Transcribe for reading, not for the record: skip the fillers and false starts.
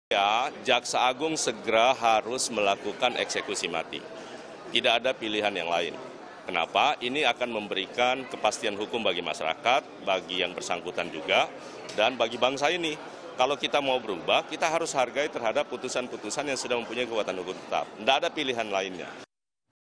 Ya, Jaksa Agung segera harus melakukan eksekusi mati. Tidak ada pilihan yang lain. Kenapa? Ini akan memberikan kepastian hukum bagi masyarakat, bagi yang bersangkutan juga, dan bagi bangsa ini. Kalau kita mau berubah, kita harus hargai terhadap putusan-putusan yang sudah mempunyai kekuatan hukum tetap. Tidak ada pilihan lainnya.